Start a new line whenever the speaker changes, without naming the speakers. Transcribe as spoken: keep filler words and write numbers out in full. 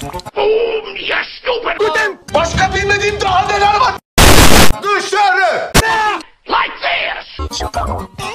Boom! Yes stupid!
Uite! Başka bilmediğim daha neler var? Dışarı!
Like this!